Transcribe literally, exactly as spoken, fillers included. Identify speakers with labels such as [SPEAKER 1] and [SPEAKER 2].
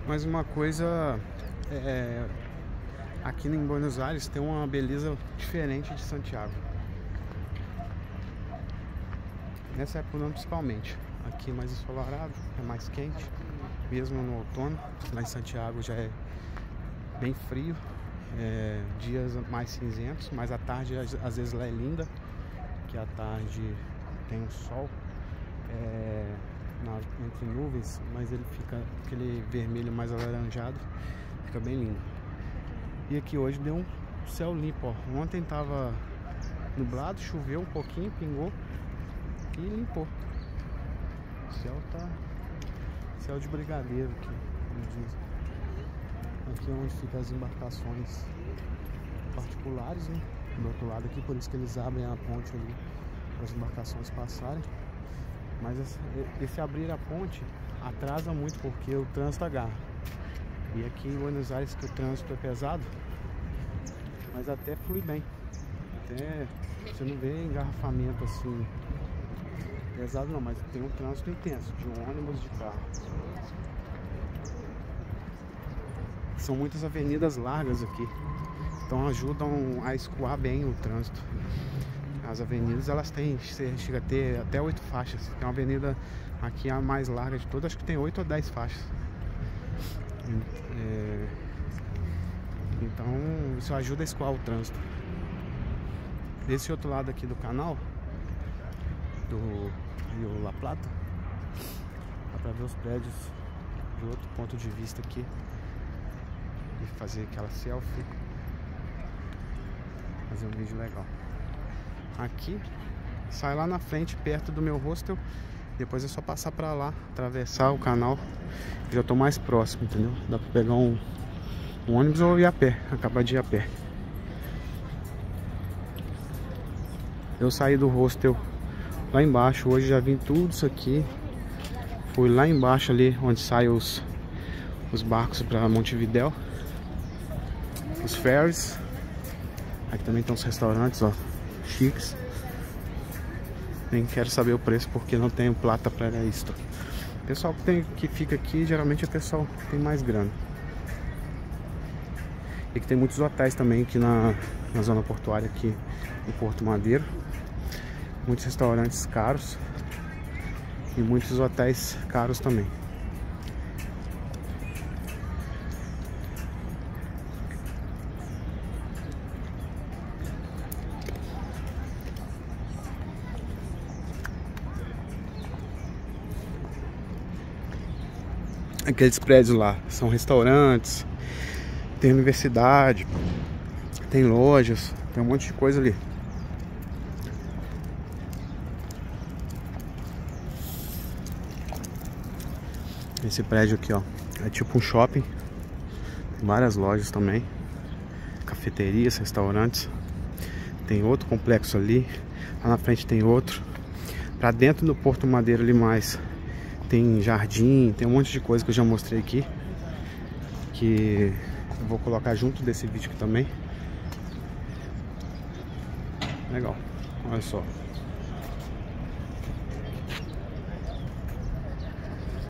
[SPEAKER 1] Mas uma coisa, é, aqui em Buenos Aires tem uma beleza diferente de Santiago. Nessa época não, principalmente. Aqui mais ensolarado, é mais quente, mesmo no outono. Lá em Santiago já é bem frio, é, dias mais cinzentos, mas a tarde às vezes lá é linda, que a tarde tem um sol é, na, entre nuvens, mas ele fica aquele vermelho mais alaranjado, fica bem lindo. E aqui hoje deu um céu limpo, ó. Ontem tava nublado, choveu um pouquinho, pingou e limpou. O céu tá céu de brigadeiro aqui, como dizem. Aqui é onde ficam as embarcações particulares, né? Do outro lado aqui, por isso que eles abrem a ponte ali para as embarcações passarem. Mas esse abrir a ponte atrasa muito porque o trânsito agarra. E aqui em Buenos Aires que o trânsito é pesado, mas até flui bem. Até você não vê engarrafamento assim pesado não, mas tem um trânsito intenso de ônibus, de carro. São muitas avenidas largas aqui, então ajudam a escoar bem o trânsito. As avenidas elas têm, chega a ter até oito faixas. Tem uma avenida aqui a mais larga de todas, acho que tem oito ou dez faixas. É, então isso ajuda a escoar o trânsito. Desse outro lado aqui do canal, do Rio La Plata, dá pra ver os prédios de outro ponto de vista aqui. E fazer aquela selfie, fazer um vídeo legal. Aqui sai lá na frente, perto do meu hostel. Depois é só passar pra lá, atravessar o canal. Já tô mais próximo, entendeu? Dá pra pegar um, um ônibus ou ir a pé, acabar de ir a pé. Eu saí do hostel lá embaixo, hoje já vim tudo isso aqui. Fui lá embaixo ali, onde saem os, os barcos pra Montevidéu. Os ferries. Aqui também tem uns restaurantes, ó, chiques. Nem quero saber o preço porque não tenho plata para isso. O pessoal que, tem, que fica aqui geralmente é o pessoal que tem mais grana. E que tem muitos hotéis também aqui na, na zona portuária aqui em Porto Madeiro. Muitos restaurantes caros e muitos hotéis caros também. Aqueles prédios lá são restaurantes, tem universidade, tem lojas, tem um monte de coisa ali. Esse prédio aqui, ó, é tipo um shopping. Tem várias lojas também, cafeterias, restaurantes. Tem outro complexo ali, lá na frente tem outro. Pra dentro do Porto Madeiro ali mais tem jardim, tem um monte de coisa que eu já mostrei aqui, que eu vou colocar junto desse vídeo aqui também. Legal, olha só.